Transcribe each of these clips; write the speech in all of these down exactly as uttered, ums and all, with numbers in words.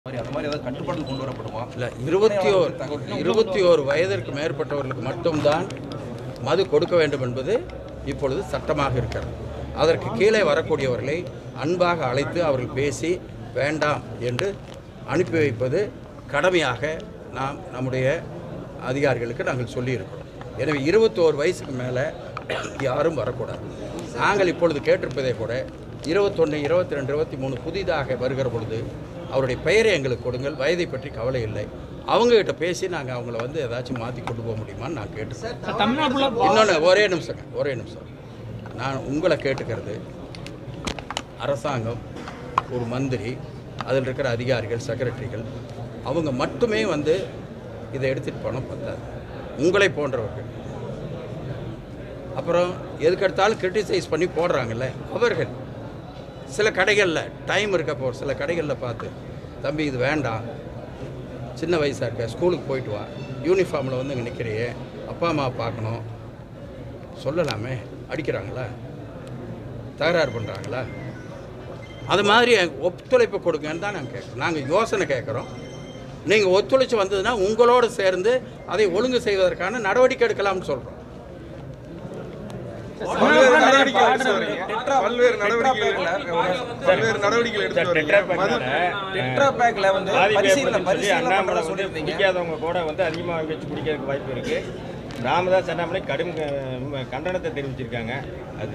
இல்லை, இருபத்தி ஓர் இருபத்தி ஓரு வயதிற்கு மேற்பட்டவர்களுக்கு மட்டும்தான் மது கொடுக்க வேண்டும் என்பது இப்பொழுது சட்டமாக இருக்கிறது. அதற்கு கீழே வரக்கூடியவர்களை அன்பாக அழைத்து அவர்கள் பேசி வேண்டாம் என்று அனுப்பி வைப்பது கடமையாக நாம் நம்முடைய அதிகாரிகளுக்கு நாங்கள் சொல்லியிருக்கிறோம். எனவே இருபத்தோரு வயசுக்கு மேலே யாரும் வரக்கூடாது. நாங்கள் இப்பொழுது கேட்டிருப்பதே கூட இருபத்தொன்று இருபத்தி ரெண்டு இருபத்தி மூணு புதிதாக வருகிற பொழுது அவருடைய பெயரை எங்களுக்கு கொடுங்கள், வயதை பற்றி கவலை இல்லை, அவங்ககிட்ட பேசி நாங்கள் அவங்கள வந்து ஏதாச்சும் மாற்றி கொண்டு போக முடியுமான்னு நான் கேட்டுக்கிறேன். இன்னொன்று ஒரே நிமிஷங்க ஒரே நிமிஷம் நான் உங்களை கேட்டுக்கிறது, அரசாங்கம் ஒரு மந்திரி அதில் இருக்கிற அதிகாரிகள் செக்ரட்டரிகள் அவங்க மட்டுமே வந்து இதை எடுத்துகிட்டு போனால் பத்தாது. உங்களை போன்றவர்கள் அப்புறம் எதுக்கெடுத்தாலும் கிரிட்டிசைஸ் பண்ணி போடுறாங்கல்ல, அவர்கள் சில கடைகளில் டைம் இருக்கப்போ சில கடைகளில் பார்த்து தம்பி இது வேண்டாம், சின்ன வயசாக இருக்க, ஸ்கூலுக்கு போயிட்டு வா, யூனிஃபார்மில் வந்து இங்கே நிற்கிறையே, அப்பா அம்மா பார்க்கணும் சொல்லலாமே, அடிக்கிறாங்களா, தகராறு பண்ணுறாங்களா? அது மாதிரி ஒத்துழைப்பு கொடுங்கன்னு தான் நாங்கள் கேட்குறோம். நாங்கள் யோசனை கேட்குறோம். நீங்கள் ஒத்துழைச்சி வந்ததுன்னா உங்களோடு சேர்ந்து அதை ஒழுங்கு செய்வதற்கான நடவடிக்கை எடுக்கலாம்னு சொல்கிறோம். பல்வேறு நடவடிக்கைகள் பல்வேறு நடவடிக்கைகள் குடிக்காதவங்க கூட வந்து அதிகமாக வச்சு குடிக்கிறதுக்கு வாய்ப்பு இருக்கு. ராமதாஸ் அண்ணாமலை கடும் கண்டனத்தை தெரிவிச்சிருக்காங்க. அது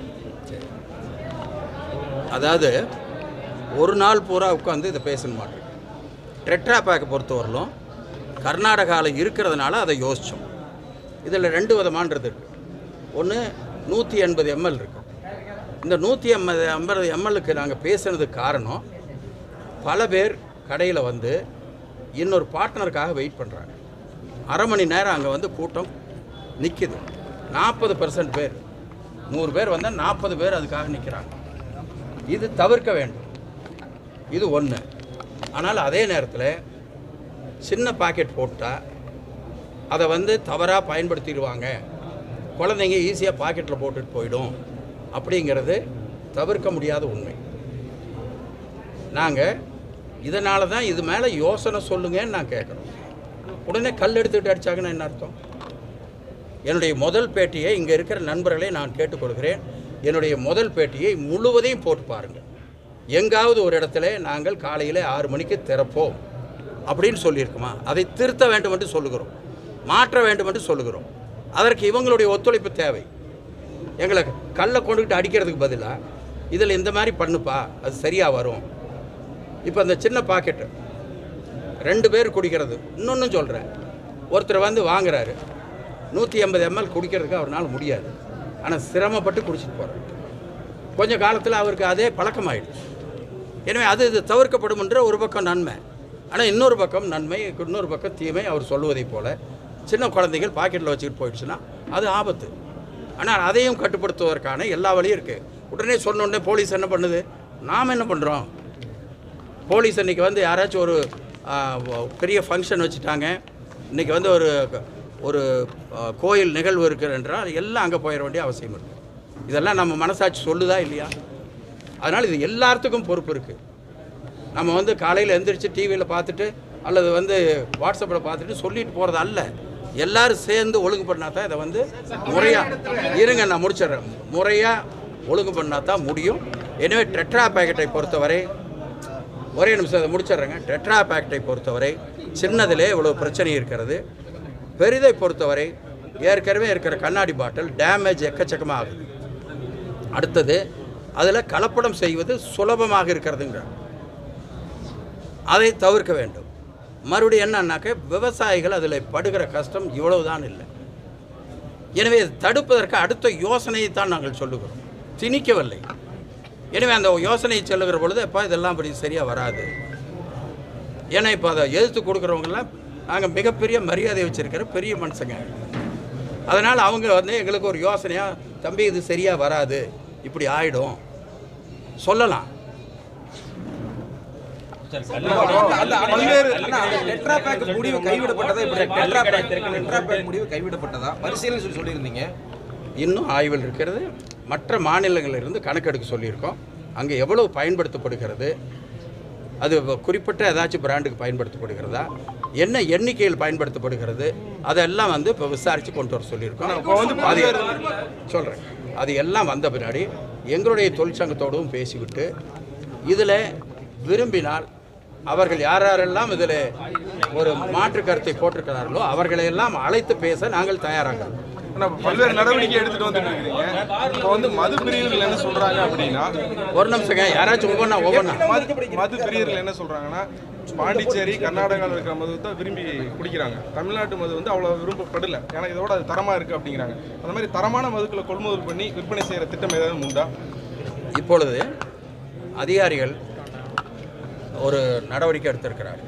அதாவது ஒரு நாள் பூரா உட்காந்து இதை பேச மாட்டேன். டெட்ரா பேக்கை பொறுத்தவரையிலும் கர்நாடகாவில் இருக்கிறதுனால அதை யோசித்தோம். இதில் ரெண்டு விதமானது இருக்குது. ஒன்று நூற்றி எண்பது எம்எல் இருக்கும். இந்த நூற்றி எண்பது ஐம்பது எம்எல்லுக்கு நாங்கள் பேசுனதுக்கு காரணம், பல பேர் கடையில் வந்து இன்னொரு பார்ட்னருக்காக வெயிட் பண்ணுறாங்க. அரை மணி நேரம் அங்கே வந்து கூட்டம் நிற்கிது. நாற்பது பர்சன்ட் பேர், நூறு பேர் வந்தால் நாற்பது பேர் அதுக்காக நிற்கிறாங்க. இது தவிர்க்க வேண்டும். இது ஒன்று. ஆனால் அதே நேரத்தில் சின்ன பாக்கெட் போட்டால் அதை வந்து தவறாக பயன்படுத்திடுவாங்க, குழந்தைங்க ஈஸியாக பாக்கெட்டில் போட்டுட்டு போயிடும் அப்படிங்கிறது தவிர்க்க முடியாத உண்மை. நாங்கள் இதனால தான் இது மேலே யோசனை சொல்லுங்கன்னு நான் கேட்குறோம். உடனே கல் எடுத்துக்கிட்டு அடித்தாங்கன்னா என்ன அர்த்தம்? என்னுடைய முதல் பேட்டியை இங்கே இருக்கிற நண்பர்களை நான் கேட்டுக்கொள்கிறேன், என்னுடைய முதல் பேட்டியை முழுவதையும் போட்டு பாருங்கள். எங்காவது ஒரு இடத்துல நாங்கள் காலையில் ஆறு மணிக்கு திறப்போம் அப்படின்னு சொல்லியிருக்குமா? அதை திருத்த வேண்டும் என்று சொல்லுகிறோம், மாற்ற வேண்டும் என்று சொல்லுகிறோம். அதற்கு இவங்களுடைய ஒத்துழைப்பு தேவை. எங்களை கல்லை கொண்டுக்கிட்டு அடிக்கிறதுக்கு பதிலாக இதில் இந்த மாதிரி பண்ணுப்பா, அது சரியாக வரும். இப்போ அந்த சின்ன பாக்கெட்டு ரெண்டு பேர் குடிக்கிறது. இன்னொன்று சொல்கிறேன், ஒருத்தர் வந்து வாங்குறாரு, நூற்றி எண்பது எம்எல் குடிக்கிறதுக்கு அவரால் முடியாது, ஆனால் சிரமப்பட்டு குடிச்சிட்டு போகிறார். கொஞ்சம் காலத்தில் அவருக்கு அதே பழக்கமாயிடுச்சு. எனவே அது இது தவிர்க்கப்படும் என்ற ஒரு பக்கம் நன்மை. ஆனால் இன்னொரு பக்கம் நன்மை, இன்னொரு பக்கம் தீமை. அவர் சொல்லுவதை போல் சின்ன குழந்தைகள் பாக்கெட்டில் வச்சுக்கிட்டு போயிடுச்சுன்னா அது ஆபத்து. ஆனால் அதையும் கட்டுப்படுத்துவதற்கான எல்லா வழியும் இருக்குது. உடனே சொன்னோடனே போலீஸ் என்ன பண்ணுது? நாம் என்ன பண்ணுறோம்? போலீஸ் இன்றைக்கி வந்து யாராச்சும் ஒரு பெரிய ஃபங்க்ஷன் வச்சுட்டாங்க, இன்றைக்கி வந்து ஒரு ஒரு கோயில் நிகழ்வு இருக்குது என்றால் எல்லாம் அங்கே போயிட வேண்டிய அவசியம் இருக்குது. இதெல்லாம் நம்ம மனசாட்சி சொல்லுதா இல்லையா? அதனால் இது எல்லாத்துக்கும் பொறுப்பு இருக்குது. நம்ம வந்து காலையில் எந்திரிச்சு டிவியில் பார்த்துட்டு அல்லது வந்து வாட்ஸ்அப்பில் பார்த்துட்டு சொல்லிட்டு போகிறது அல்ல. எல்லோரும் சேர்ந்து ஒழுங்கு பண்ணால் தான் இதை வந்து முறையாக இருங்க நான் முடிச்சிடுறேன் முறையாக ஒழுங்கு பண்ணால் தான் முடியும். எனவே டெட்ரா பேக்கெட்டை பொறுத்தவரை ஒரே நிமிஷம் அதை முடிச்சிடுறேங்க. டெட்ரா பேக்கெட்டை பொறுத்தவரை சின்னதிலே இவ்வளோ பிரச்சனை இருக்கிறது. பெரிதை பொறுத்தவரை ஏற்கனவே இருக்கிற கண்ணாடி பாட்டில் டேமேஜ் எக்கச்சக்கமாக ஆகுது. அடுத்தது அதில் கலப்படம் செய்வது சுலபமாக இருக்கிறதுங்கிற அதை தவிர்க்க வேண்டும். மறுபடியும் என்னன்னாக்க விவசாயிகள் அதில் படுகிற கஷ்டம் இவ்வளவுதான் இல்லை. எனவே தடுப்பதற்கு அடுத்த யோசனையை தான் நாங்கள் சொல்லுகிறோம், திணிக்கவில்லை. எனவே அந்த யோசனையை சொல்லுகிற பொழுது எப்போ இதெல்லாம் அப்படி சரியாக வராது. ஏன்னா இப்போ அதை எதிர்த்து கொடுக்குறவங்கெல்லாம் நாங்கள் மிகப்பெரிய மரியாதை வச்சுருக்கிற பெரிய மனுஷங்க. அதனால் அவங்க வந்து எங்களுக்கு ஒரு யோசனையாக, தம்பி இது சரியாக வராது, இப்படி ஆகிடும் சொல்லலாம். இன்னும் ஆய்வில் இருக்கிறது. மற்ற மாநிலங்களிலிருந்து கணக்கெடுக்க சொல்லியிருக்கோம். அங்கே எவ்வளவு பயன்படுத்தப்படுகிறது, அது குறிப்பிட்ட ஏதாச்சும் பிராண்டுக்கு பயன்படுத்தப்படுகிறதா, என்ன எண்ணிக்கையில் பயன்படுத்தப்படுகிறது, அதெல்லாம் வந்து இப்போ விசாரித்து கொண்டு வர சொல்லியிருக்கோம். அது சொல்கிறேன், அது எல்லாம் வந்த பின்னாடி எங்களுடைய தொழிற்சங்கத்தோடும் பேசிவிட்டு இதில் விரும்பினால் அவர்கள் யார் யாரெல்லாம் இதில் ஒரு மாற்று கருத்தை போட்டிருக்கிறார்களோ அவர்களையெல்லாம் அழைத்து பேச நாங்கள் தயாராக பல்வேறு நடவடிக்கை எடுத்துட்டு வந்துட்டு இருக்கீங்க. இப்போ வந்து மது பிரியர்கள் என்ன சொல்றாங்க அப்படின்னா, ஒரு நிமிஷங்க, யாராச்சும் ஒவ்வொன்றா ஒவ்வொன்றா மது பிரியர்கள் என்ன சொல்றாங்கன்னா, பாண்டிச்சேரி கர்நாடகாவில் இருக்கிற மது தான் விரும்பி குடிக்கிறாங்க, தமிழ்நாட்டு மது வந்து அவ்வளோ விரும்பப்படலை, ஏன்னா இதோட அது தரமாக இருக்குது அப்படிங்கிறாங்க. அந்த மாதிரி தரமான மதுக்களை கொள்முதல் பண்ணி விற்பனை செய்கிற திட்டம் ஏதாவது உண்டா? இப்பொழுது அதிகாரிகள் ஒரு நடவடிக்கை எடுத்திருக்கிறார்கள்.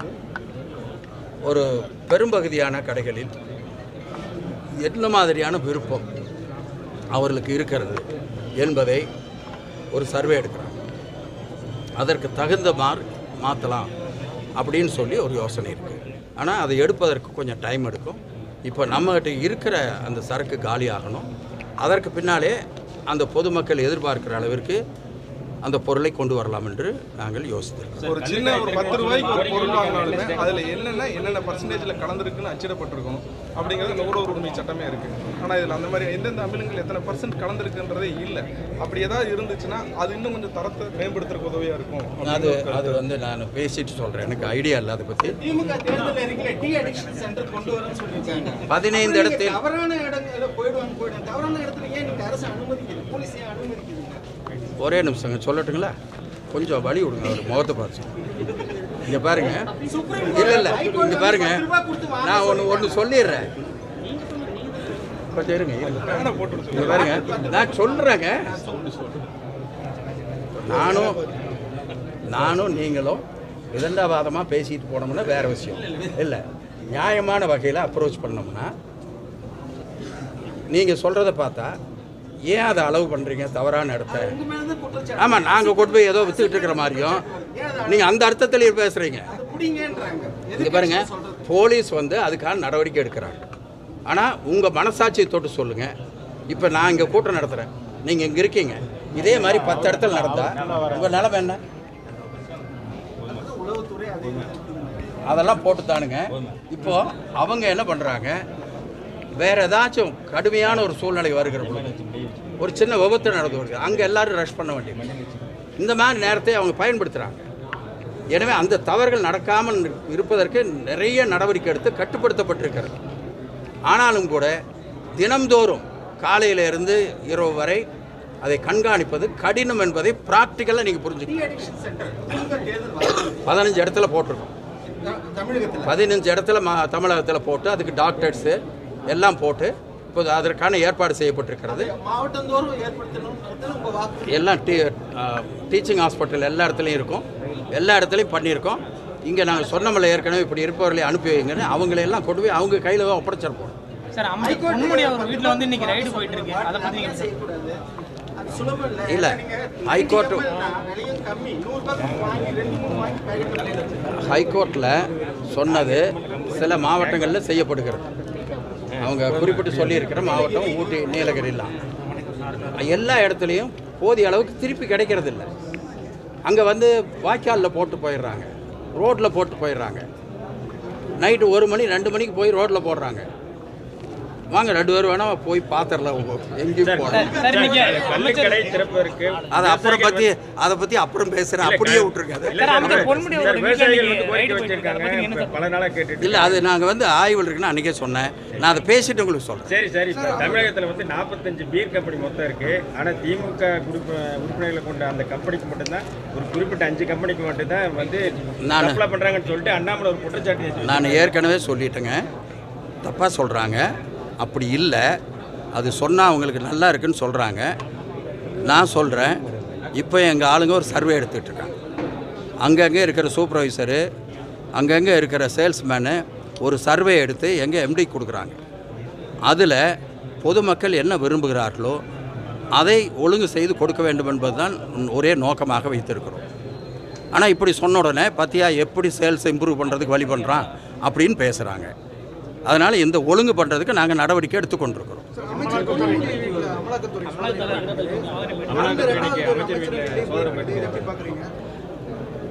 ஒரு பெரும்பகுதியான கடைகளில் என்ன மாதிரியான விருப்பம் அவர்களுக்கு இருக்கிறது என்பதை ஒரு சர்வே எடுக்கிறாங்க. அதற்கு தகுந்த மாதிரி மாற்றலாம் அப்படின்னு சொல்லி ஒரு யோசனை இருக்குது. ஆனால் அதை எடுப்பதற்கு கொஞ்சம் டைம் எடுக்கும். இப்போ நம்மகிட்ட இருக்கிற அந்த சரக்கு காலி ஆகணும். அதற்கு பின்னாலே அந்த பொதுமக்கள் எதிர்பார்க்கிற அளவிற்கு அந்த பொருளை கொண்டு வரலாம் என்று நாங்கள் யோசித்திருக்கோம். ஒரு சின்ன ஒரு பத்து ரூபாய்க்கு ஒரு பொருள் வாங்கினாலுமே அதில் என்னென்ன என்னென்ன பர்சன்டேஜில் கலந்துருக்குன்னு அச்சிடப்பட்டிருக்கணும் அப்படிங்கிறது நுகர்வோர் உரிமை சட்டமே இருக்குது. ஆனால் இதில் அந்த மாதிரி எந்தெந்த அமிலங்கள் எத்தனை பர்சன்ட் கலந்துருக்குன்றதே இல்லை. அப்படி ஏதாவது இருந்துச்சுன்னா அது இன்னும் கொஞ்சம் தரத்தை மேம்படுத்துறதுக்கு உதவியாக இருக்கும். அது அது வந்து நான் பேசிட்டு சொல்கிறேன், எனக்கு ஐடியா இல்லை அதை பற்றி. பதினைந்து இடத்தில் ஒரே நிமிஷங்க சொல்லட்டுங்களா, கொஞ்சம் வழி விடுங்க, அவர் முகத்தை பார்த்து. இங்கே பாருங்க, இல்லை இல்லை இங்கே பாருங்க, நான் ஒன்று ஒன்று சொல்லிடுறேன், கொஞ்சம் இருங்க. இங்கே பாருங்க, நான் சொல்கிறேங்க, நானும் நானும் நீங்களும் விதண்டாவாதமாக பேசிட்டு போனோம்னா வேற விஷயம் இல்லை. நியாயமான வகையில் அப்ரோச் பண்ணோம்னா, நீங்கள் சொல்கிறத பார்த்தா ஏன் அதை அளவு பண்ணுறீங்க தவறான இடத்த? ஆமாம், நாங்கள் கொண்டு போய் ஏதோ வித்துக்கிட்டு இருக்கிற மாதிரியும் நீங்கள் அந்த அர்த்தத்திலேயே பேசுகிறீங்க. இங்கே பாருங்கள், போலீஸ் வந்து அதுக்கான நடவடிக்கை எடுக்கிறாங்க. ஆனால் உங்கள் மனசாட்சியை தொட்டு சொல்லுங்கள். இப்போ நான் இங்கே கூட்டம் நடத்துகிறேன், நீங்கள் இங்கே இருக்கீங்க, இதே மாதிரி பத்து இடத்துல நடந்தால் உங்கள் நிலைமை என்ன? அதெல்லாம் போட்டு தானுங்க. இப்போது அவங்க என்ன பண்ணுறாங்க, வேறு ஏதாச்சும் கடுமையான ஒரு சூழ்நிலை வருகிற பொழுது, ஒரு சின்ன விபத்து நடந்து வருது, அங்கே எல்லோரும் ரஷ் பண்ண வேண்டியது, இந்த மாதிரி நேரத்தை அவங்க பயன்படுத்துகிறாங்க. எனவே அந்த தவறுகள் நடக்காமல் இருப்பதற்கு நிறைய நடவடிக்கை எடுத்து கட்டுப்படுத்தப்பட்டிருக்கிறது. ஆனாலும் கூட தினம்தோறும் காலையிலிருந்து இரவு வரை அதை கண்காணிப்பது கடினம் என்பதை ப்ராக்டிக்கலாக நீங்கள் புரிஞ்சுக்கணும். பதினஞ்சு இடத்துல போட்டிருக்கோம், பதினஞ்சு இடத்துல மா தமிழகத்தில் போட்டு அதுக்கு டாக்டர்ஸு எல்லாம் போட்டு இப்போது அதற்கான ஏற்பாடு செய்யப்பட்டிருக்கிறது. எல்லாம் டீ டீச்சிங் ஹாஸ்பிட்டல் எல்லா இடத்துலையும் இருக்கும், எல்லா இடத்துலையும் பண்ணியிருக்கோம். இங்கே நாங்கள் சொன்னமில்ல ஏற்கனவே இப்படி இருப்பவர்களை அனுப்பி வைங்கன்னு, அவங்களையெல்லாம் கொண்டு போய் அவங்க கையில் தான் ஒப்படைச்சிருப்போம். இல்லை, ஹைகோர்ட்டு ஹைகோர்ட்டில் சொன்னது சில மாவட்டங்களில் செய்யப்படுகிறது. அவங்க குறிப்பிட்டு சொல்லியிருக்கிற மாவட்டம் ஊட்டி, நீலகிரிலாம் எல்லா இடத்துலையும் போதிய அளவுக்கு திருப்பி கிடைக்கிறது இல்லை. அங்கே வந்து வாய்க்காலில் போட்டு போயிடுறாங்க, ரோட்டில் போட்டு போயிடுறாங்க. நைட்டு ஒரு மணி ரெண்டு மணிக்கு போய் ரோட்டில் போடுறாங்க. வாங்க ரெண்டு பேரும் வேணா போய் பாத்திரலாம், எங்கேயும் போகலாம். அதை அப்புறம் பற்றி அதை பற்றி அப்புறம் பேசுகிறேன், அப்படியே விட்டுருக்காது. இல்லை, அது நாங்கள் வந்து ஆய்வில் இருக்குன்னு அன்றைக்கே சொன்னேன், நான் அதை பேசிட்டு உங்களுக்கு சொல்கிறேன். சரி சரி இப்போ தமிழகத்தில் வந்து நாற்பத்தஞ்சு பீர் கம்பெனி மொத்தம் இருக்குது. ஆனால் திமுக உறுப்பினர்களை கொண்ட அந்த கம்பெனிக்கு மட்டும்தான், ஒரு குறிப்பிட்ட அஞ்சு கம்பெனிக்கு மட்டும்தான் வந்து நான் அப்ளை பண்ணுறாங்கன்னு சொல்லிட்டு அண்ணாமலை ஒரு குற்றச்சாட்டு நான் ஏற்கனவே சொல்லிட்டேங்க. தப்பாக சொல்கிறாங்க, அப்படி இல்லை. அது சொன்னால் அவங்களுக்கு நல்லா இருக்குன்னு சொல்கிறாங்க. நான் சொல்கிறேன், இப்போ எங்கள் ஆளுங்க ஒரு சர்வே எடுத்துகிட்டு இருக்காங்க. அங்கங்கே இருக்கிற சூப்பர்வைசரு, அங்கங்கே இருக்கிற சேல்ஸ்மேனு ஒரு சர்வே எடுத்து எங்கள் எம்டி கொடுக்குறாங்க. அதில் பொதுமக்கள் என்ன விரும்புகிறார்களோ அதை ஒழுங்கு செய்து கொடுக்க வேண்டும் என்பது தான் ஒரே நோக்கமாக வைத்திருக்கிறோம். ஆனால் இப்படி சொன்ன உடனே பார்த்தியா எப்படி சேல்ஸ் இம்ப்ரூவ் பண்ணுறதுக்கு வழி பண்ணுறான் அப்படின்னு பேசுகிறாங்க. அதனால் இந்த ஒழுங்கு பண்ணுறதுக்கு நாங்கள் நடவடிக்கை எடுத்துக்கொண்டிருக்கிறோம்.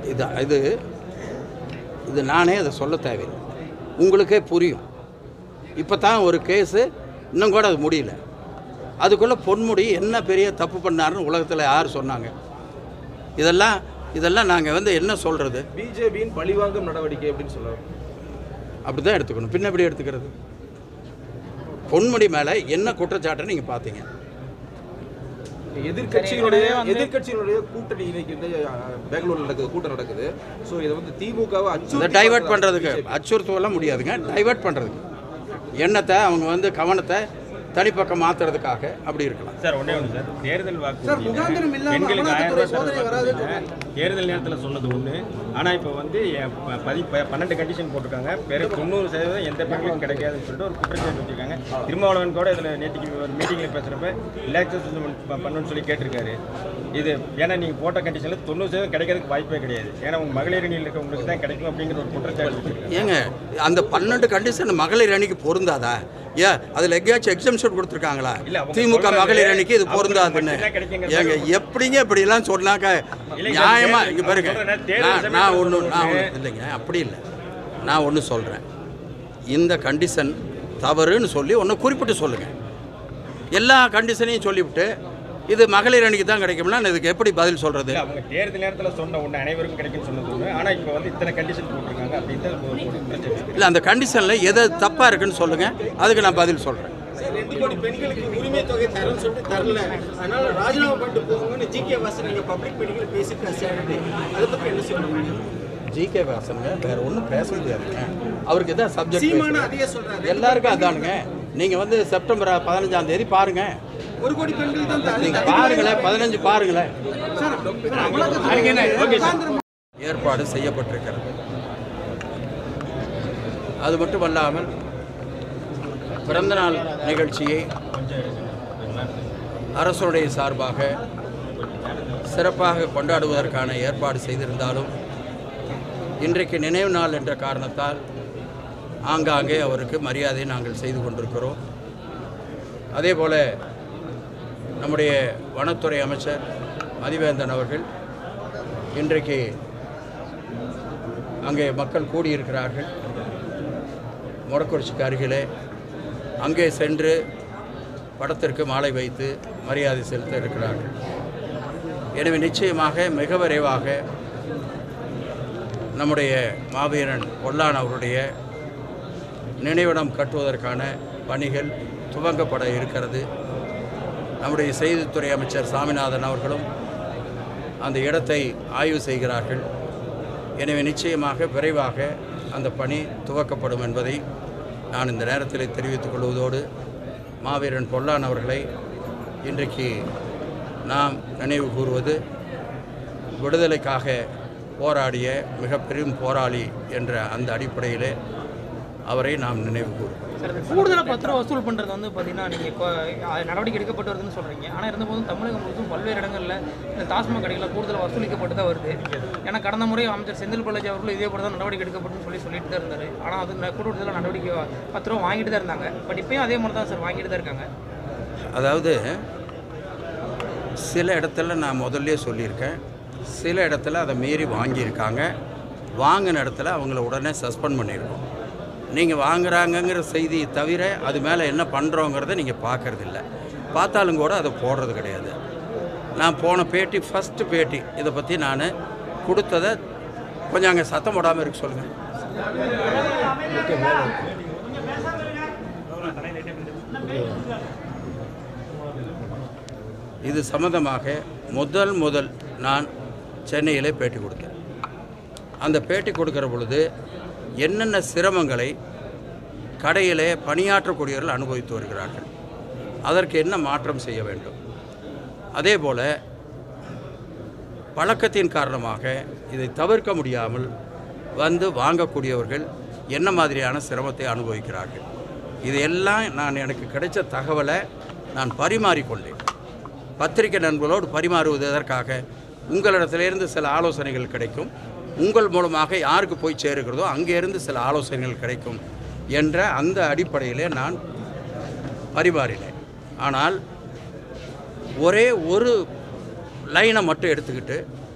இது இது இது நானே அதை சொல்ல தேவையில்லை, உங்களுக்கே புரியும். இப்போ தான் ஒரு கேஸு, இன்னும் கூட அது முடியல. அதுக்குள்ளே பொன்முடி என்ன பெரிய தப்பு பண்ணாருன்னு உலகத்தில் யார் சொன்னாங்க? இதெல்லாம் இதெல்லாம் நாங்கள் வந்து என்ன சொல்கிறது? பிஜேபியின் பழிவாங்கும் நடவடிக்கை அப்படின்னு சொல்லுவாங்க. அப்படி தான் எடுத்துக்கணும். பின்ன எப்படி எடுத்துக்கிறது? பொன்முடி மேலே என்ன குற்றச்சாட்டுன்னு நீங்கள் பார்த்தீங்க. எதிர்கட்சிகளுடைய எதிர்கட்சிகளுடைய கூட்டணி இன்னைக்கு வந்து பெங்களூர்ல நடக்குது, கூட்டம் நடக்குது. ஸோ இதை வந்து திமுகவை அதை டைவர்ட் பண்ணுறதுக்கு, அச்சுறுத்தலாம் முடியாதுங்க, டைவர்ட் பண்ணுறதுக்கு எண்ணத்தை அவங்க வந்து கவனத்தை தனிப்பக்கம் மாற்றுறதுக்காக அப்படி இருக்கலாம். சார் ஒன்றே ஒன்று சார், தேர்தல் வாக்கு பெண்களுக்கு ஆயிரம் ரூபாய் தேர்தல் நேரத்தில் சொன்னது ஒன்று, ஆனால் இப்போ வந்து பதி பன்னெண்டு கண்டிஷன் போட்டிருக்காங்க. பிறகு தொண்ணூறு சதவீதம் எந்த பெண்களுக்கும் கிடைக்காதுன்னு சொல்லிட்டு ஒரு குற்றச்சாட்டு வச்சுருக்காங்க. திருமாவளவன் கூட இதில் நேற்றுக்கு ஒரு மீட்டிங்கில் பேசுகிறப்ப ரிலாக்ஸேஷன் பண்ணணும்னு சொல்லி கேட்டிருக்காரு. இது ஏன்னா நீங்கள் போட்ட கண்டிஷனில் தொண்ணூறு சதவீதம் கிடைக்கிறதுக்கு வாய்ப்பே கிடையாது. ஏன்னா உங்கள் மகளிர் அணியில் இருக்கவங்களுக்கு தான் கிடைக்கும் அப்படிங்கிற ஒரு குற்றச்சாட்டு. ஏங்க அந்த பன்னெண்டு கண்டிஷன் மகளிர் அணிக்கு பொருந்தாதா? ஏன் அதில் எங்கேயாச்சும் எக்ஸம்ஷன் கொடுத்துருக்காங்களா? திமுக மகளிர் அணிக்கு இது பொருந்தாதுன்னு ஏங்க எப்படிங்க இப்படிலாம் சொன்னாக்க நியாயமா? இங்கே பாருங்க, நான் நான் ஒன்று நான் ஒன்று இல்லைங்க, அப்படி இல்லை. நான் ஒன்று சொல்கிறேன், இந்த கண்டிஷன் தவறுன்னு சொல்லி ஒன்று குறிப்பிட்டு சொல்லுங்கள். எல்லா கண்டிஷனையும் சொல்லிவிட்டு இது மகளிர் அணிக்கு தான் கிடைக்கும்னா இதுக்கு எப்படி பதில் சொல்கிறது? அவங்க தேர்தல் நேரத்தில் சொன்ன ஒன்று அனைவருக்கும் கிடைக்கும்னு சொன்னது ஒன்று, ஆனால் இப்போ வந்து இத்தனை கண்டிஷன் போட்டிருக்காங்க அப்படின்னு இல்லை. அந்த கண்டிஷனில் எது தப்பாக இருக்குன்னு சொல்லுங்கள், அதுக்கு நான் பதில் சொல்கிறேன். ரெண்டு கோடி பெண்களுக்கு உரிமை தொகை தரேன்னு சொல்லிட்டு தரல, அதனால ராஜினாமா பண்ணிட்டு போகணும்னு ஜி கே வாசன் நீங்கள் பப்ளிக் மீட்டிங்கில் பேசிட்டு அதை பற்றி என்ன சொல்லுங்க? ஜி கே வாசனுங்க வேற ஒன்றும் பேச முடியாதுங்க, அவருக்கு இதான் சப்ஜெக்ட், எல்லாருக்கும் அதானுங்க. நீங்கள் வந்து செப்டம்பர் பதினஞ்சாம் தேதி பாருங்க, ஒரு கோடி பெண்கள் தான் நீங்கள் பாருங்களேன், பதினஞ்சு பாருங்களேன். ஏற்பாடு செய்யப்பட்டிருக்கிறது. அது மட்டுமல்லாமல் பிறந்தநாள் நிகழ்ச்சியை அரசுடைய சார்பாக சிறப்பாக கொண்டாடுவதற்கான ஏற்பாடு செய்திருந்தாலும் இன்றைக்கு நினைவு நாள் என்ற காரணத்தால் ஆங்காங்கே அவருக்கு மரியாதை நாங்கள் செய்து கொண்டிருக்கிறோம். அதே போல் நம்முடைய வனத்துறை அமைச்சர் மதிவேந்தன் அவர்கள் இன்றைக்கு அங்கே மக்கள் கூடியிருக்கிறார்கள், மொடக்குறிச்சிக்கு அருகிலே, அங்கே சென்று படத்திற்கு மாலை வைத்து மரியாதை செலுத்த இருக்கிறார்கள். எனவே நிச்சயமாக மிக விரைவாக நம்முடைய மாவீரன் பொல்லான் அவருடைய நினைவிடம் கட்டுவதற்கான பணிகள் துவங்கப்பட இருக்கிறது. நம்முடைய செய்தித்துறை அமைச்சர் சாமிநாதன் அவர்களும் அந்த இடத்தை ஆய்வு செய்கிறார்கள். எனவே நிச்சயமாக விரைவாக அந்த பணி துவக்கப்படும் என்பதை நான் இந்த நேரத்தில் தெரிவித்துக் கொள்வதோடு, மாவீரன் பொல்லான் அவர்களை இன்றைக்கு நாம் நினைவு கூறுவது விடுதலைக்காக போராடிய மிக பெரும் போராளி என்ற அந்த அடிப்படையிலே அவரை நாம் நினைவு கூறுவோம். கூடுதலாக பத்து ரூபா வசூல் பண்ணுறது வந்து பார்த்தீங்கன்னா நீங்கள் நடவடிக்கை எடுக்கப்பட்டு வருதுன்னு சொல்கிறீங்க. ஆனால் இருந்தபோதும் தமிழகம் முழுவதும் பல்வேறு இடங்களில் இந்த டாஸ்மாக் கடைகளில் கூடுதலாக வசூலிக்கப்பட்டு தான் வருது. ஏன்னா கடந்த முறை அமைச்சர் செந்தில் பாலாஜி அவர்களும் இதே போல தான் நடவடிக்கை எடுக்கப்பட்டுன்னு சொல்லி சொல்லிட்டு தான் இருந்தார். ஆனால் அது கூடுதலாக நடவடிக்கை பத்து ரூபா வாங்கிட்டு தான் இருந்தாங்க. பட் இப்போயும் அதே மாதிரி தான் சார் வாங்கிட்டு தான் இருக்காங்க. அதாவது சில இடத்துல நான் முதல்ல சொல்லியிருக்கேன், சில இடத்துல அதை மீறி வாங்கியிருக்காங்க. வாங்கின இடத்துல அவங்கள உடனே சஸ்பெண்ட் பண்ணியிருக்கோம். நீங்கள் வாங்குறாங்கங்கிற செய்தி தவிர அது மேலே என்ன பண்ணுறோங்கிறத நீங்கள் பார்க்குறதில்ல, பார்த்தாலும் கூட அதை போடுறது கிடையாது. நான் போன பேட்டி ஃபஸ்ட்டு பேட்டி இதை பற்றி நான் கொடுத்ததை கொஞ்சம் அங்கே சத்தம் போடாமல் இருக்க சொல்லுங்கள். இது சம்மந்தமாக முதல் முதல் நான் சென்னையிலே பேட்டி கொடுத்தேன். அந்த பேட்டி கொடுக்குற பொழுது என்னென்ன சிரமங்களை கடையிலே பணியாற்றக்கூடியவர்கள் அனுபவித்து வருகிறார்கள், அதற்கு என்ன மாற்றம் செய்ய வேண்டும், அதே போல் பழக்கத்தின் காரணமாக இதை தவிர்க்க முடியாமல் வந்து வாங்கக்கூடியவர்கள் என்ன மாதிரியான சிரமத்தை அனுபவிக்கிறார்கள், இதையெல்லாம் நான் எனக்கு கிடைச்ச தகவலை நான் பரிமாறிக்கொண்டேன். பத்திரிகை நண்பர்களோடு பரிமாறுவது எதற்காக? உங்களிடத்திலிருந்து சில ஆலோசனைகள் கிடைக்கும், உங்கள் மூலமாக யாருக்கு போய் சேருகிறதோ அங்கேருந்து சில ஆலோசனைகள் கிடைக்கும் என்ற அந்த அடிப்படையிலே நான் பரிமாறினேன். ஆனால் ஒரே ஒரு லைனை மட்டும் எடுத்துக்கிட்டு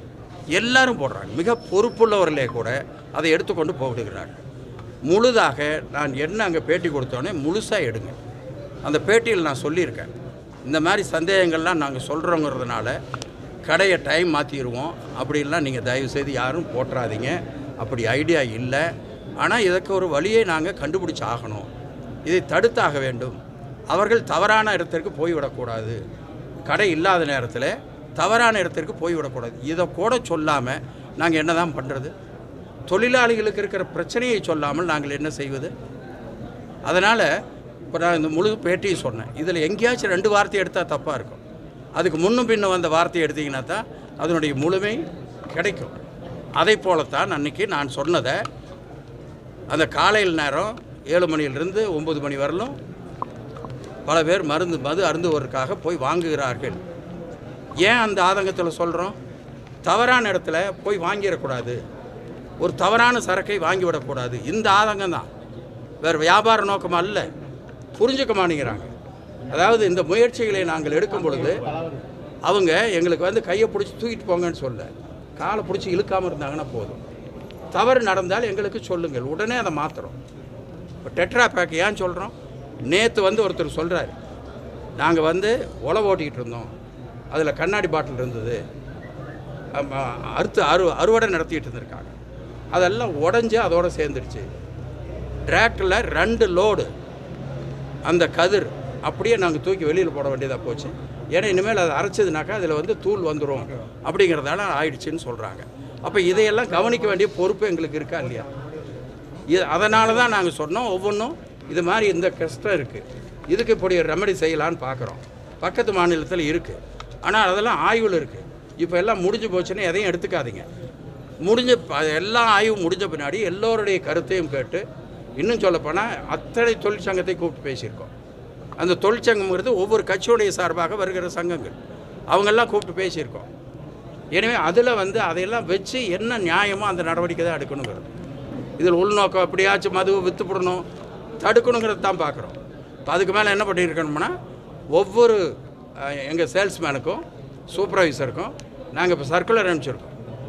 எல்லாரும் போடுறாங்க. மிக பொறுப்புள்ளவர்களே கூட அதை எடுத்துக்கொண்டு போடுகிறார்கள். முழுதாக நான் என்ன அங்கே பேட்டி கொடுத்தோன்னே முழுசாக எடுங்க. அந்த பேட்டியில் நான் சொல்லியிருக்கேன், இந்த மாதிரி சந்தேகங்கள்லாம் நாங்கள் சொல்கிறோங்கிறதுனால கடையை டைம் மாற்றிடுவோம் அப்படின்லாம் நீங்கள் தயவுசெய்து யாரும் போட்டுறாதீங்க. அப்படி ஐடியா இல்லை. ஆனால் இதற்கு ஒரு வழியை நாங்கள் கண்டுபிடிச்சி ஆகணும். இதை தடுத்தாக வேண்டும். அவர்கள் தவறான இடத்திற்கு போய்விடக்கூடாது. கடை இல்லாத நேரத்தில் தவறான இடத்திற்கு போய்விடக்கூடாது. இதை கூட சொல்லாமல் நாங்கள் என்ன தான் பண்ணுறது? தொழிலாளிகளுக்கு இருக்கிற பிரச்சனையை சொல்லாமல் நாங்கள் என்ன செய்வது? அதனால் இப்போ நான் இந்த முழு பேட்டியை சொன்னேன். இதில் எங்கேயாச்சும் ரெண்டு வார்த்தை எடுத்தால் தப்பாக இருக்கும். அதுக்கு முன்னும் பின்னும் வந்த வார்த்தையை எடுத்திங்கன்னா தான் அதனுடைய முழுமை கிடைக்கும். அதை போலத்தான் அன்றைக்கி நான் சொன்னதை அந்த காலையில் நேரம் ஏழு மணியிலிருந்து ஒம்பது மணி வரலும் பல பேர் மருந்து மது அருந்துவதற்காக போய் வாங்குகிறார்கள். ஏன் அந்த ஆதங்கத்தில் சொல்கிறோம்? தவறான இடத்துல போய் வாங்கிடக்கூடாது, ஒரு தவறான சரக்கை வாங்கிவிடக்கூடாது. இந்த ஆதங்கம் தான், வேறு வியாபார நோக்கம் அல்ல. புரிஞ்சுக்க மாட்டேங்கிறாங்க. அதாவது இந்த முயற்சிகளை நாங்கள் எடுக்கும் பொழுது அவங்க எங்களுக்கு வந்து கையை பிடிச்சி தூக்கிட்டு போங்கன்னு சொல்ல, காலை பிடிச்சி இழுக்காமல் இருந்தாங்கன்னா போதும். தவறு நடந்தால் எங்களுக்கு சொல்லுங்கள், உடனே அதை மாற்றுறோம். இப்போ டெட்ரா பேக் ஏன் சொல்கிறோம்? நேற்று வந்து ஒருத்தர் சொல்கிறார், நாங்கள் வந்து உழவு ஓட்டிக்கிட்டு இருந்தோம், அதில் கண்ணாடி பாட்டில் இருந்தது, அறுத்து அறு அறுவடை நடத்திட்டு இருந்திருக்காங்க, அதெல்லாம் உடஞ்சி அதோடு சேர்ந்துருச்சு. டிராக்டரில் ரெண்டு லோடு அந்த கதிர் அப்படியே நாங்கள் தூக்கி வெளியில் போட வேண்டியதாக போச்சு. ஏன்னா இனிமேல் அதை அரைச்சதுனாக்கா அதில் வந்து தூள் வந்துடும் அப்படிங்கிறதால ஆயிடுச்சுன்னு சொல்கிறாங்க. அப்போ இதையெல்லாம் கவனிக்க வேண்டிய பொறுப்பு எங்களுக்கு இருக்கா இல்லையா? இது அதனால தான் நாங்கள் சொன்னோம், ஒவ்வொன்றும் இது மாதிரி இந்த கஷ்டம் இருக்குது, இதுக்கு இப்படி ரெமெடி செய்யலான்னு பார்க்குறோம். பக்கத்து மாநிலத்தில் இருக்குது, ஆனால் அதெல்லாம் ஆய்வில் இருக்குது. இப்போ எல்லாம் முடிஞ்சு போச்சுன்னு எதையும் எடுத்துக்காதீங்க. முடிஞ்ச எல்லாம் ஆய்வு முடிஞ்ச பின்னாடி எல்லோருடைய கருத்தையும் கேட்டு, இன்னும் சொல்லப்போனால் அத்தனை தொழிற்சங்கத்தை கூப்பிட்டு பேசியிருக்கோம். அந்த தொழிற்சங்கம்ங்கிறது ஒவ்வொரு கட்சியுடைய சார்பாக வருகிற சங்கங்கள், அவங்கெல்லாம் கூப்பிட்டு பேசியிருக்கோம். எனவே அதில் வந்து அதையெல்லாம் வச்சு என்ன நியாயமோ அந்த நடவடிக்கை தான் எடுக்கணுங்கிறது. இதில் உள்நோக்கம் எப்படியாச்சும் மதுவை விற்றுப்படணும், தடுக்கணுங்கிறது தான் பார்க்குறோம். இப்போ அதுக்கு மேலே என்ன பண்ணியிருக்கணும்னா, ஒவ்வொரு எங்கள் சேல்ஸ்மேனுக்கும் சூப்பர்வைசருக்கும் நாங்கள் இப்போ சர்க்குலர் அனுப்பிச்சிருக்கோம்.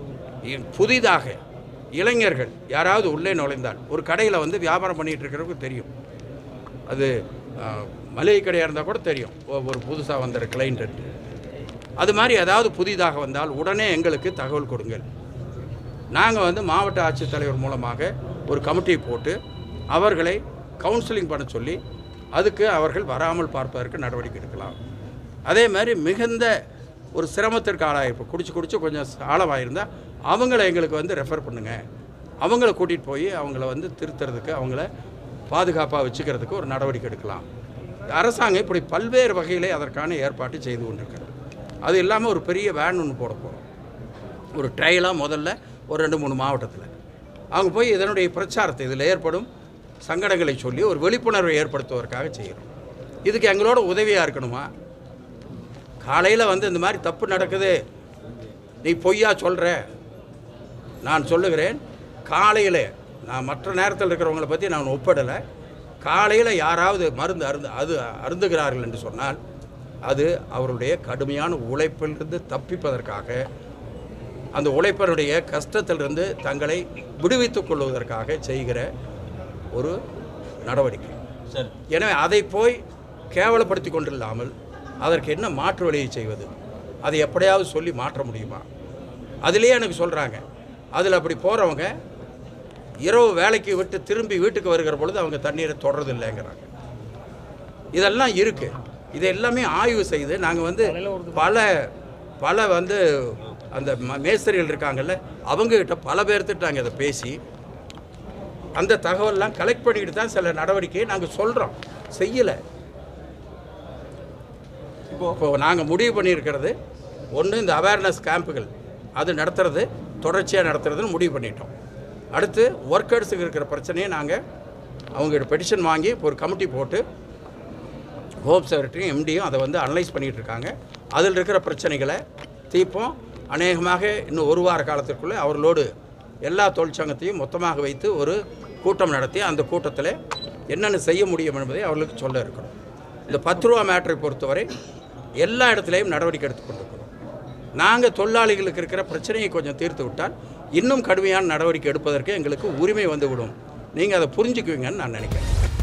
புதிதாக இளைஞர்கள் யாராவது உள்ளே நுழைந்தால், ஒரு கடையில் வந்து வியாபாரம் பண்ணிகிட்டு இருக்கிறவங்களுக்கு தெரியும், அது மளிகை கடையாக இருந்தால் கூட தெரியும் ஒரு புதுசாக வந்த கிளைண்ட். அது மாதிரி ஏதாவது புதிதாக வந்தால் உடனே எங்களுக்கு தகவல் கொடுங்கள். நாங்கள் வந்து மாவட்ட ஆட்சித்தலைவர் மூலமாக ஒரு கமிட்டியை போட்டு அவர்களை கவுன்சிலிங் பண்ண சொல்லி அதுக்கு அவர்கள் வராமல் பார்ப்பதற்கு நடவடிக்கை எடுக்கலாம். அதே மாதிரி மிகுந்த ஒரு சிரமத்திற்கு ஆளாக இப்போ குடிச்சு குடிச்சு கொஞ்சம் ஆழமாயிருந்தால் அவங்கள எங்களுக்கு வந்து ரெஃபர் பண்ணுங்கள், அவங்கள கூட்டிகிட்டு போய் அவங்கள வந்து திருத்துறதுக்கு, அவங்கள பாதுகாப்பாக வச்சுக்கிறதுக்கு ஒரு நடவடிக்கை எடுக்கலாம். அரசாங்கம் இப்படி பல்வேறு வகையிலே அதற்கான ஏற்பாடு செய்து கொண்டிருக்கிறது. அது இல்லாமல் ஒரு பெரிய வேன் ஒன்று போட போகிறோம், ஒரு ட்ரையலாக முதல்ல ஒரு ரெண்டு மூணு மாவட்டத்தில் அவங்க போய் இதனுடைய பிரச்சாரத்தை, இதில் ஏற்படும் சங்கடங்களை சொல்லி ஒரு விழிப்புணர்வை ஏற்படுத்துவதற்காக செய்கிறோம். இதுக்கு எங்களோட உதவியாக இருக்கணுமா? காலையில் வந்து இந்த மாதிரி தப்பு நடக்குது, நீ பொய்யா சொல்கிற, நான் சொல்லுகிறேன், காலையில் நான் மற்ற நேரத்தில் இருக்கிறவங்களை பற்றி நான் ஒப்பிடலை. காலையில் யாராவது மருந்து அருந்து அது அருந்துகிறார்கள் என்று சொன்னால் அது அவருடைய கடுமையான உழைப்பிலிருந்து தப்பிப்பதற்காக, அந்த உழைப்பனுடைய கஷ்டத்திலிருந்து தங்களை விடுவித்துக் கொள்வதற்காக செய்கிற ஒரு நடவடிக்கை. எனவே அதை போய் கேவலப்படுத்தி கொண்டில்லாமல் அதற்கு என்ன மாற்று வழியை செய்வது, அதை எப்படியாவது சொல்லி மாற்ற முடியுமா? அதிலேயே எனக்கு சொல்கிறாங்க, அதில் அப்படி போகிறவங்க இரவு வேலைக்கு விட்டு திரும்பி வீட்டுக்கு வருகிற பொழுது அவங்க தண்ணீரை தொடர்றது இல்லைங்கிறாங்க. இதெல்லாம் இருக்குது. இதை எல்லாமே ஆய்வு செய்து நாங்கள் வந்து பல பல வந்து அந்த மேஸ்திரிகள் இருக்காங்கல்ல, அவங்கக்கிட்ட பல பேர்த்துட்டு நாங்கள் இதை பேசி அந்த தகவல்லாம் கலெக்ட் பண்ணிக்கிட்டு தான் சில நடவடிக்கையை நாங்கள் சொல்கிறோம். செய்யலை. இப்போ இப்போ நாங்கள் முடிவு பண்ணியிருக்கிறது, ஒன்று இந்த அவேர்னஸ் கேம்புகள் அது நடத்துறது தொடர்ச்சியாக நடத்துறதுன்னு முடிவு பண்ணிட்டோம். அடுத்து ஒர்க்கர்ஸுக்கு இருக்கிற பிரச்சனையை நாங்கள் அவங்ககிட்ட பெட்டிஷன் வாங்கி ஒரு கமிட்டி போட்டு ஹோம் செக்ரட்டரியும் எம்டியும் அதை வந்து அனலைஸ் பண்ணிகிட்டு இருக்காங்க. அதில் இருக்கிற பிரச்சனைகளை தீர்ப்போம். அநேகமாக இன்னும் ஒரு வார காலத்திற்குள்ளே அவர்களோடு எல்லா தொழிற்சங்கத்தையும் மொத்தமாக வைத்து ஒரு கூட்டம் நடத்தி அந்த கூட்டத்தில் என்னென்ன செய்ய முடியும் என்பதை அவர்களுக்கு சொல்ல இருக்கிறோம். இந்த பத்து ரூபா மேட்டரை பொறுத்தவரை எல்லா இடத்துலையும் நடவடிக்கை எடுத்துக்கொண்டிருக்கிறோம். நாங்கள் தொழிலாளிகளுக்கு இருக்கிற பிரச்சனையை கொஞ்சம் தீர்த்து விட்டால் இன்னும் கடுமையான நடவடிக்கை எடுப்பதற்கு எங்களுக்கு உரிமை வந்துவிடும். நீங்கள் அதை புரிஞ்சுக்குவீங்கன்னு நான் நினைக்கிறேன்.